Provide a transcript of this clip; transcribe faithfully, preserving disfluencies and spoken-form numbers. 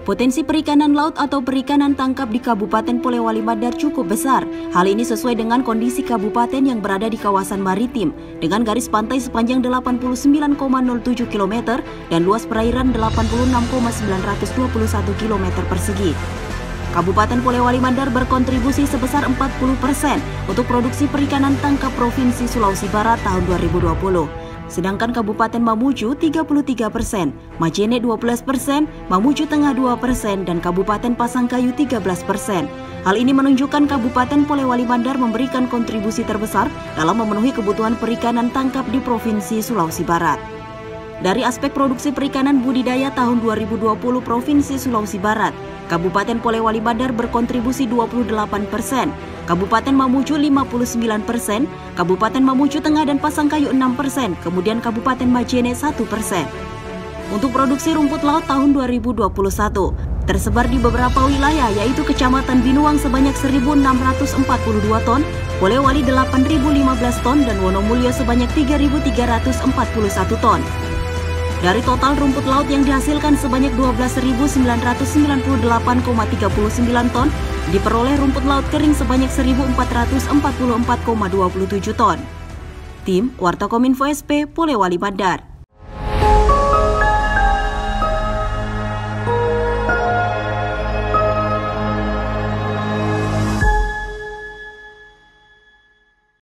Potensi perikanan laut atau perikanan tangkap di Kabupaten Polewali Mandar cukup besar. Hal ini sesuai dengan kondisi kabupaten yang berada di kawasan maritim dengan garis pantai sepanjang delapan puluh sembilan koma nol tujuh kilometer dan luas perairan delapan puluh enam koma sembilan dua satu kilometer persegi. Kabupaten Polewali Mandar berkontribusi sebesar empat puluh persen untuk produksi perikanan tangkap Provinsi Sulawesi Barat tahun dua ribu dua puluh. Sedangkan Kabupaten Mamuju tiga puluh tiga persen, Majene dua belas persen, Mamuju Tengah dua persen, dan Kabupaten Pasangkayu tiga belas persen. Hal ini menunjukkan Kabupaten Polewali Mandar memberikan kontribusi terbesar dalam memenuhi kebutuhan perikanan tangkap di Provinsi Sulawesi Barat. Dari aspek produksi perikanan budidaya tahun dua ribu dua puluh Provinsi Sulawesi Barat, Kabupaten Polewali Mandar berkontribusi dua puluh delapan persen, Kabupaten Mamuju lima puluh sembilan persen, Kabupaten Mamuju Tengah dan Pasangkayu enam persen, kemudian Kabupaten Majene satu persen. Untuk produksi rumput laut tahun dua ribu dua puluh satu, tersebar di beberapa wilayah yaitu Kecamatan Binuang sebanyak seribu enam ratus empat puluh dua ton, Polewali delapan ribu lima belas ton, dan Wonomulyo sebanyak tiga ribu tiga ratus empat puluh satu ton. Dari total rumput laut yang dihasilkan sebanyak dua belas ribu sembilan ratus sembilan puluh delapan koma tiga sembilan ton, diperoleh rumput laut kering sebanyak seribu empat ratus empat puluh empat koma dua tujuh ton. Tim Warta Kominfo S P Polewali Mandar.